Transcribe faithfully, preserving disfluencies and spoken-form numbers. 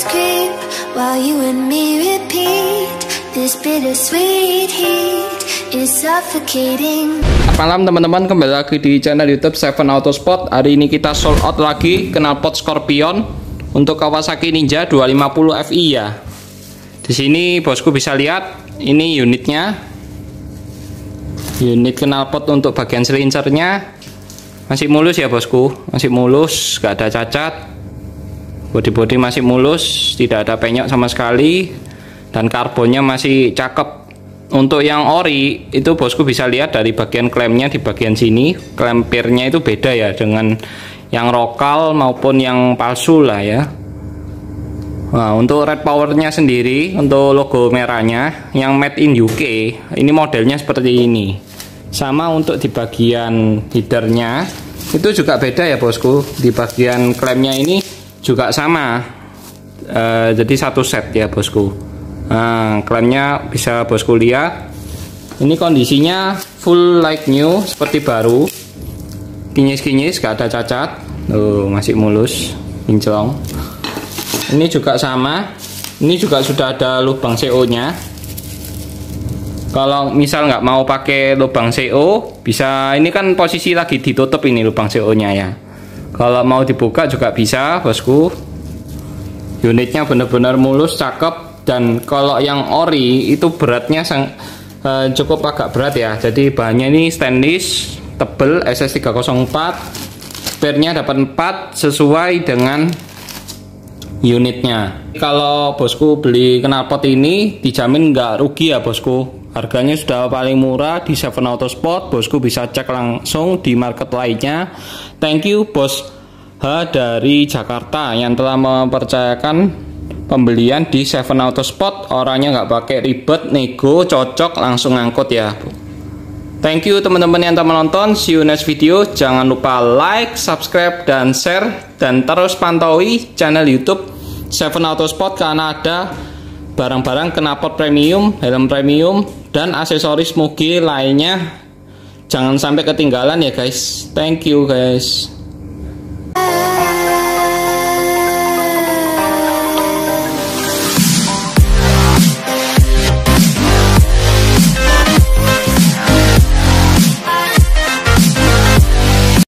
creep while you and me repeat. This bittersweet heat is suffocating. Malam teman-teman, kembali lagi di channel YouTube Seven Autosport. Hari ini kita sold out lagi knalpot Scorpion untuk Kawasaki Ninja dua lima nol F I ya. Di sini bosku bisa lihat ini unitnya. Unit knalpot untuk bagian silinsernya masih mulus ya bosku, masih mulus, gak ada cacat. Bodi-bodi masih mulus, tidak ada penyok sama sekali. Dan karbonnya masih cakep. Untuk yang ori itu bosku bisa lihat dari bagian klemnya di bagian sini, klem pirnya itu beda ya dengan yang lokal maupun yang palsu lah ya. Nah, untuk red powernya sendiri, untuk logo merahnya yang made in U K, ini modelnya seperti ini. Sama untuk di bagian headernya itu juga beda ya bosku. Di bagian klemnya ini juga sama, e, jadi satu set ya bosku. Nah, klemnya bisa bosku lihat. Ini kondisinya full like new, seperti baru. Kinyis-kinyis, gak ada cacat. Tuh, masih mulus, kinclong. Ini juga sama. Ini juga sudah ada lubang C O-nya. Kalau misal nggak mau pakai lubang C O, bisa. Ini kan posisi lagi ditutup ini lubang C O-nya ya. Kalau mau dibuka juga bisa, bosku. Unitnya benar-benar mulus, cakep. Dan kalau yang ori itu beratnya sang, eh, cukup agak berat ya. Jadi bahannya ini stainless, tebel, S S tiga nol empat. Spare-nya dapat empat sesuai dengan unitnya. Kalau bosku beli knalpot ini dijamin nggak rugi ya bosku. Harganya sudah paling murah di Seven Autosport. Bosku bisa cek langsung di market lainnya. Thank you Bos H dari Jakarta yang telah mempercayakan pembelian di Seven Autosport. Orangnya nggak pakai ribet, nego, cocok, langsung ngangkut ya. Thank you teman-teman yang telah menonton. See you next video. Jangan lupa like, subscribe, dan share. Dan terus pantaui channel YouTube Seven Autosport karena ada barang-barang knalpot premium, helm premium, dan aksesoris Mugi lainnya. Jangan sampai ketinggalan ya guys. Thank you guys.